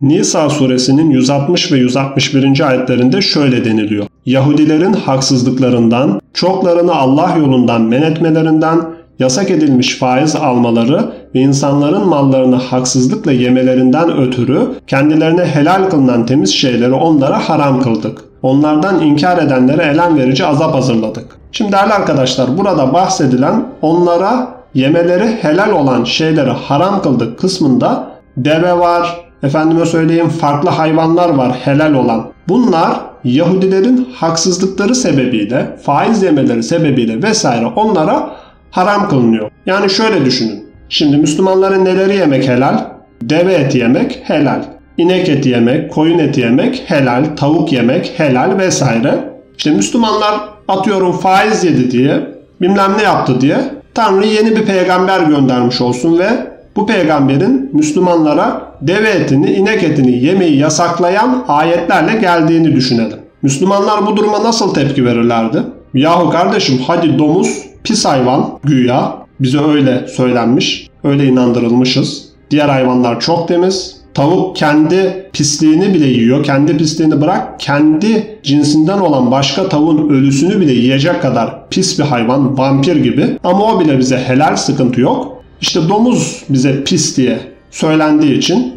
Nisa suresinin 160 ve 161. ayetlerinde şöyle deniliyor. Yahudilerin haksızlıklarından, çoklarını Allah yolundan men etmelerinden, yasak edilmiş faiz almaları ve insanların mallarını haksızlıkla yemelerinden ötürü kendilerine helal kılınan temiz şeyleri onlara haram kıldık. Onlardan inkar edenlere elem verici azap hazırladık. Şimdi değerli arkadaşlar, burada bahsedilen onlara yemeleri helal olan şeyleri haram kıldık kısmında deve var, efendime söyleyeyim farklı hayvanlar var helal olan. Bunlar Yahudilerin haksızlıkları sebebiyle, faiz yemeleri sebebiyle vesaire onlara haram kılınıyor. Yani şöyle düşünün. Şimdi Müslümanların neleri yemek helal? Deve eti yemek helal. İnek eti yemek, koyun eti yemek helal. Tavuk yemek helal vesaire. İşte Müslümanlar atıyorum faiz yedi diye, bilmem ne yaptı diye Tanrı yeni bir peygamber göndermiş olsun ve bu peygamberin Müslümanlara deve etini, inek etini yemeyi yasaklayan ayetlerle geldiğini düşünelim. Müslümanlar bu duruma nasıl tepki verirlerdi? Yahu kardeşim hadi domuz pis hayvan güya, bize öyle söylenmiş, öyle inandırılmışız. Diğer hayvanlar çok temiz. Tavuk kendi pisliğini bile yiyor. Kendi pisliğini bırak, kendi cinsinden olan başka tavuğun ölüsünü bile yiyecek kadar pis bir hayvan, vampir gibi. Ama o bile bize helal, sıkıntı yok. İşte domuz bize pis diye söylendiği için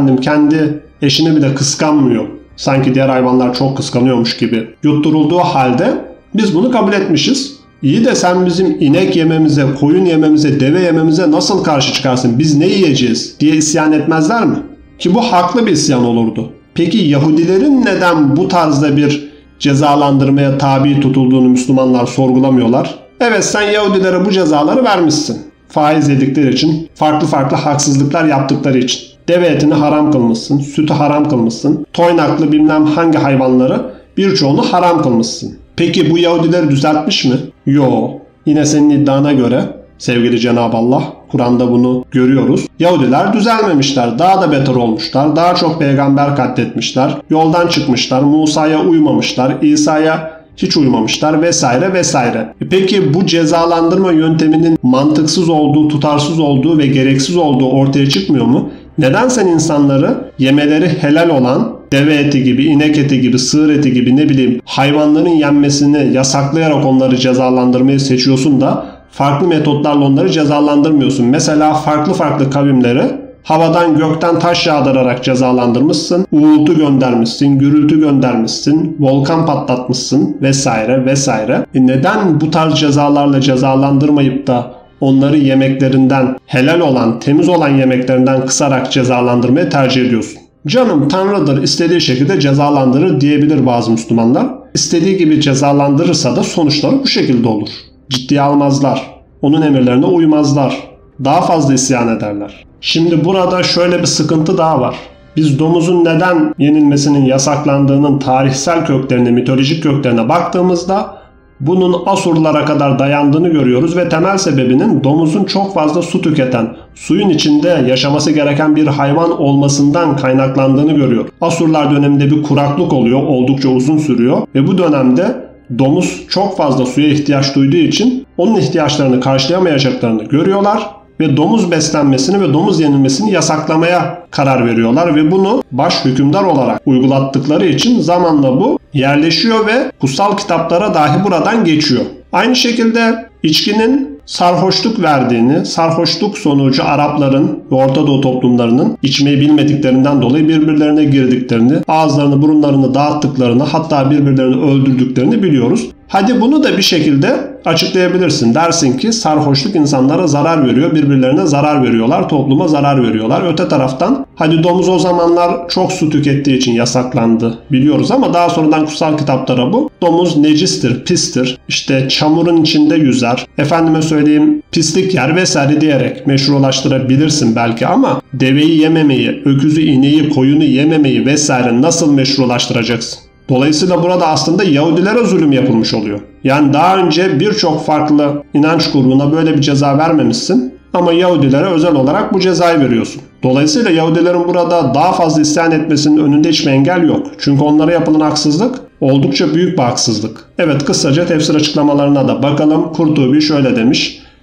kendi eşini bile kıskanmıyor. Sanki diğer hayvanlar çok kıskanıyormuş gibi yutturulduğu halde biz bunu kabul etmişiz. İyi de sen bizim inek yememize, koyun yememize, deve yememize nasıl karşı çıkarsın? Biz ne yiyeceğiz diye isyan etmezler mi? Ki bu haklı bir isyan olurdu. Peki Yahudilerin neden bu tarzda bir cezalandırmaya tabi tutulduğunu Müslümanlar sorgulamıyorlar? Evet, sen Yahudilere bu cezaları vermişsin. Faiz yedikleri için, farklı haksızlıklar yaptıkları için. Deve etini haram kılmışsın, sütü haram kılmışsın, toynaklı bilmem hangi hayvanları birçoğunu haram kılmışsın. Peki bu Yahudileri düzeltmiş mi? Yo. Yine senin iddiana göre sevgili Cenab-ı Allah, Kur'an'da bunu görüyoruz. Yahudiler düzelmemişler. Daha da beter olmuşlar. Daha çok peygamber katletmişler. Yoldan çıkmışlar. Musa'ya uymamışlar. İsa'ya hiç uymamışlar vesaire vesaire. Peki bu cezalandırma yönteminin mantıksız olduğu, tutarsız olduğu ve gereksiz olduğu ortaya çıkmıyor mu? Neden sen insanları yemeleri helal olan deve eti gibi, inek eti gibi, sığır eti gibi hayvanların yenmesini yasaklayarak onları cezalandırmayı seçiyorsun da farklı metotlarla onları cezalandırmıyorsun? Mesela farklı kavimleri havadan gökten taş yağdırarak cezalandırmışsın, uğultu göndermişsin, gürültü göndermişsin, volkan patlatmışsın vesaire vesaire. Neden bu tarz cezalarla cezalandırmayıp da onları yemeklerinden, helal olan, temiz olan yemeklerinden kısarak cezalandırmayı tercih ediyorsun? Canım Tanrı'dır, istediği şekilde cezalandırır diyebilir bazı Müslümanlar. İstediği gibi cezalandırırsa da sonuçları bu şekilde olur. Ciddiye almazlar. Onun emirlerine uymazlar. Daha fazla isyan ederler. Şimdi burada şöyle bir sıkıntı daha var. Biz domuzun neden yenilmesinin yasaklandığının tarihsel köklerine, mitolojik köklerine baktığımızda bunun Asurlara kadar dayandığını görüyoruz ve temel sebebinin domuzun çok fazla su tüketen, suyun içinde yaşaması gereken bir hayvan olmasından kaynaklandığını görüyor. Asurlar döneminde bir kuraklık oluyor, oldukça uzun sürüyor ve bu dönemde domuz çok fazla suya ihtiyaç duyduğu için onun ihtiyaçlarını karşılayamayacaklarını görüyorlar ve domuz beslenmesini ve domuz yenilmesini yasaklamaya karar veriyorlar ve bunu baş hükümdar olarak uygulattıkları için zamanla bu yerleşiyor ve kutsal kitaplara dahi buradan geçiyor. Aynı şekilde içkinin sarhoşluk verdiğini, sarhoşluk sonucu Arapların ve Orta Doğu toplumlarının içmeyi bilmediklerinden dolayı birbirlerine girdiklerini, ağızlarını burunlarını dağıttıklarını, hatta birbirlerini öldürdüklerini biliyoruz. Hadi bunu da bir şekilde açıklayabilirsin. Dersin ki sarhoşluk insanlara zarar veriyor, birbirlerine zarar veriyorlar, topluma zarar veriyorlar. Öte taraftan hadi domuz o zamanlar çok su tükettiği için yasaklandı biliyoruz ama daha sonradan kutsal kitaplara bu domuz necistir, pistir, işte çamurun içinde yüzer, efendime söyleyeyim pislik yer vesaire diyerek meşrulaştırabilirsin belki ama deveyi yememeyi, öküzü, ineği, koyunu yememeyi vesaire nasıl meşrulaştıracaksın? Dolayısıyla burada aslında Yahudilere zulüm yapılmış oluyor. Yani daha önce birçok farklı inanç grubuna böyle bir ceza vermemişsin ama Yahudilere özel olarak bu cezayı veriyorsun. Dolayısıyla Yahudilerin burada daha fazla isyan etmesinin önünde hiçbir engel yok. Çünkü onlara yapılan haksızlık oldukça büyük bir haksızlık. Evet, kısaca tefsir açıklamalarına da bakalım. Kurtubi şöyle demiş.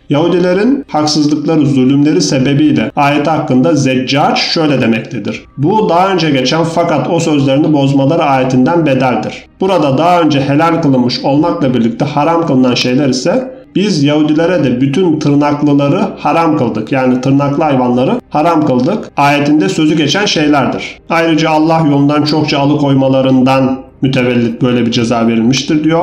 Yahudilerin haksızlıkları, zulümleri sebebiyle ayet hakkında Zeccac şöyle demektedir. Bu daha önce geçen fakat o sözlerini bozmaları ayetinden bedeldir. Burada daha önce helal kılınmış olmakla birlikte haram kılınan şeyler ise biz Yahudilere de bütün tırnaklıları haram kıldık. Yani tırnaklı hayvanları haram kıldık. Ayetinde sözü geçen şeylerdir. Ayrıca Allah yolundan çokça alıkoymalarından mütevellit böyle bir ceza verilmiştir diyor.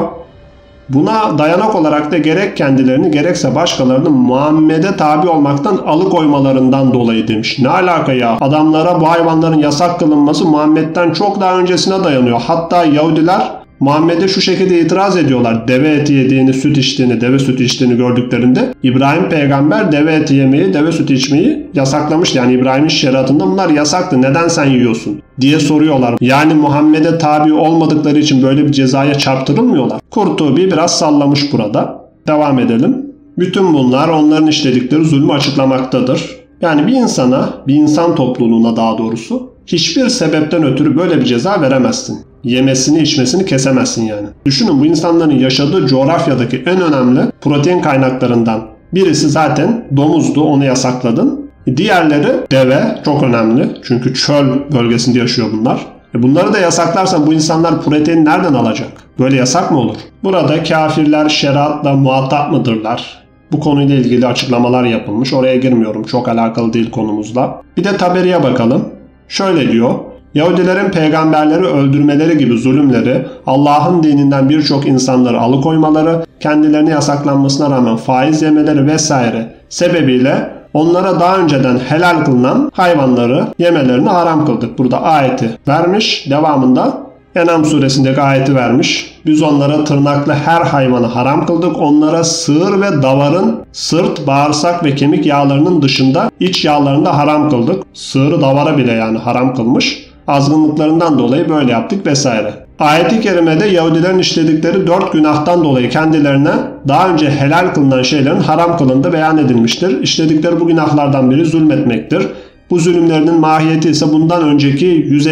Buna dayanak olarak da gerek kendilerini gerekse başkalarını Muhammed'e tabi olmaktan alıkoymalarından dolayı demiş. Ne alaka ya? Adamlara bu hayvanların yasak kılınması Muhammed'den çok daha öncesine dayanıyor. Hatta Yahudiler Muhammed'e şu şekilde itiraz ediyorlar. Deve eti yediğini, süt içtiğini, deve sütü içtiğini gördüklerinde İbrahim peygamber deve eti yemeyi, deve sütü içmeyi yasaklamıştı. Yani İbrahim'in şeriatında bunlar yasaktı. Neden sen yiyorsun diye soruyorlar. Yani Muhammed'e tabi olmadıkları için böyle bir cezaya çarptırılmıyorlar. Kurtubi biraz sallamış burada. Devam edelim. Bütün bunlar onların işledikleri zulmü açıklamaktadır. Yani bir insana, bir insan topluluğuna daha doğrusu hiçbir sebepten ötürü böyle bir ceza veremezsin. Yemesini içmesini kesemezsin yani. Düşünün, bu insanların yaşadığı coğrafyadaki en önemli protein kaynaklarından birisi zaten domuzdu, onu yasakladın. Diğerleri deve, çok önemli çünkü çöl bölgesinde yaşıyor bunlar. Bunları da yasaklarsan bu insanlar protein nereden alacak? Böyle yasak mı olur? Burada kafirler şeriatla muhatap mıdırlar? Bu konuyla ilgili açıklamalar yapılmış. Oraya girmiyorum, çok alakalı değil konumuzla. Bir de Taberi'ye bakalım. Şöyle diyor. Yahudilerin peygamberleri öldürmeleri gibi zulümleri, Allah'ın dininden birçok insanları alıkoymaları, kendilerine yasaklanmasına rağmen faiz yemeleri vesaire sebebiyle onlara daha önceden helal kılınan hayvanları yemelerini haram kıldık. Burada ayeti vermiş. Devamında En'am suresindeki ayeti vermiş. Biz onlara tırnaklı her hayvanı haram kıldık. Onlara sığır ve davarın sırt, bağırsak ve kemik yağlarının dışında iç yağlarını da haram kıldık. Sığırı, davara bile yani haram kılmış. Azgınlıklarından dolayı böyle yaptık vesaire. Ayet-i kerimede Yahudilerin işledikleri 4 günahtan dolayı kendilerine daha önce helal kılınan şeylerin haram kılındığı beyan edilmiştir. İşledikleri bu günahlardan biri zulmetmektir. Bu zulümlerinin mahiyeti ise bundan önceki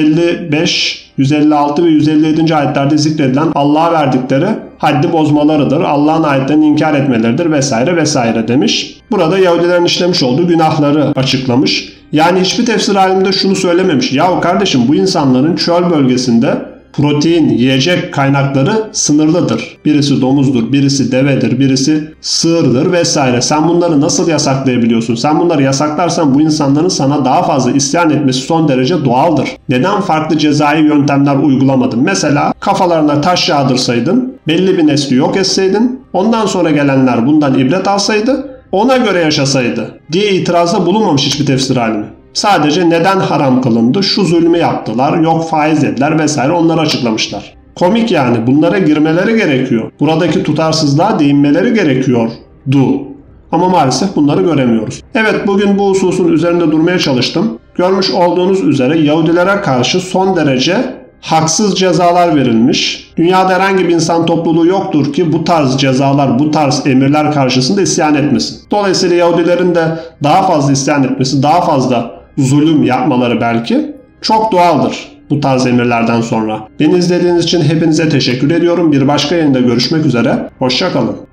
155, 156 ve 157. ayetlerde zikredilen Allah'a verdikleri haddi bozmalarıdır. Allah'ın ayetlerini inkar etmeleridir vesaire vesaire demiş. Burada Yahudilerin işlemiş olduğu günahları açıklamış. Yani hiçbir tefsir aliminde şunu söylememiş. Yahu kardeşim, bu insanların çöl bölgesinde protein, yiyecek kaynakları sınırlıdır. Birisi domuzdur, birisi devedir, birisi sığırdır vesaire. Sen bunları nasıl yasaklayabiliyorsun? Sen bunları yasaklarsan bu insanların sana daha fazla isyan etmesi son derece doğaldır. Neden farklı cezai yöntemler uygulamadın? Mesela kafalarına taş yağdırsaydın, belli bir nesli yok etseydin, ondan sonra gelenler bundan ibret alsaydı, ona göre yaşasaydı diye itirazda bulunmamış hiçbir tefsir alimi. Sadece neden haram kılındı, şu zulmü yaptılar, yok faiz yediler vesaire, onları açıklamışlar. Komik yani, bunlara girmeleri gerekiyor. Buradaki tutarsızlığa değinmeleri gerekiyordu. Ama maalesef bunları göremiyoruz. Evet, bugün bu hususun üzerinde durmaya çalıştım. Görmüş olduğunuz üzere Yahudilere karşı son derece haksız cezalar verilmiş. Dünyada herhangi bir insan topluluğu yoktur ki bu tarz cezalar, bu tarz emirler karşısında isyan etmesin. Dolayısıyla Yahudilerin de daha fazla isyan etmesi, daha fazla zulüm yapmaları belki çok doğaldır bu tarz emirlerden sonra. Beni izlediğiniz için hepinize teşekkür ediyorum. Bir başka yayında görüşmek üzere. Hoşça kalın.